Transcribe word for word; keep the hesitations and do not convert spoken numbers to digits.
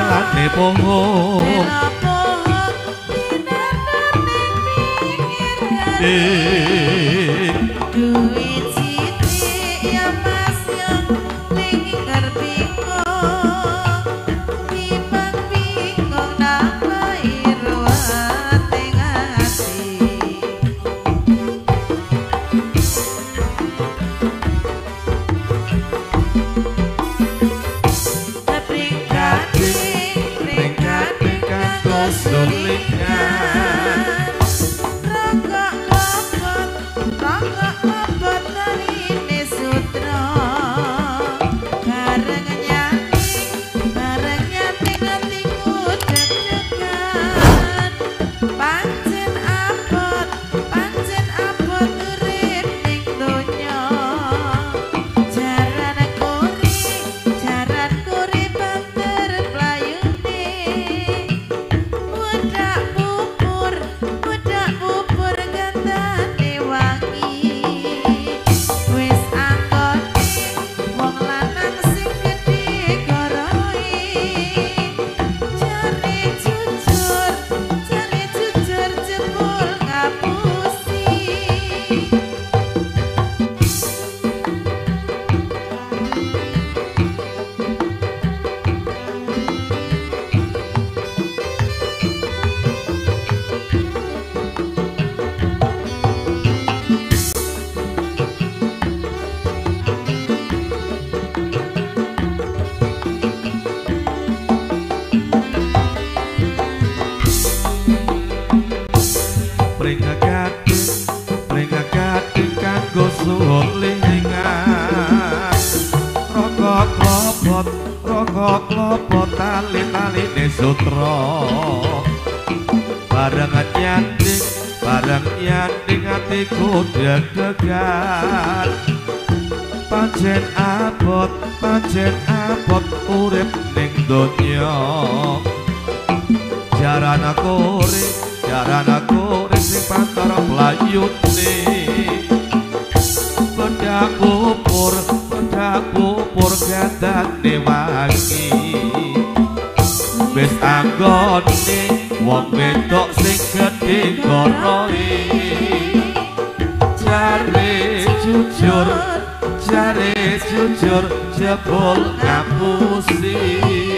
gendane pohon duit sithik ya mas ya ning ngerbiko timbang bingkong napa irwate ngati Pring gading pring gading kanggo sulingan rokok lobot rokok lobot narine sutra bareng nyanyi bareng nyanyi nganti kudeg-degan pancen abot pancen abot urip ning donya jaran kuri jaran kuri banter playune budak bubur budak bubur gandane wangi wis anggone wong lanang sing gedhe gorohe jare jujur jare jujur jebul ngapusi pringagading pringagading kanggo sulingan rokok klobot rokok klobot tali-taline sutra bareng nyanding bareng nyanding atiku deg-degan pancen abot pancen abot urip ning donya jarana kore jarana kore sing pantara playune bedak bubur bedak bubur gandane wangi wis anggone wong wedok sing gedhe gorohe jare jujur jare jujur jebul ngapusi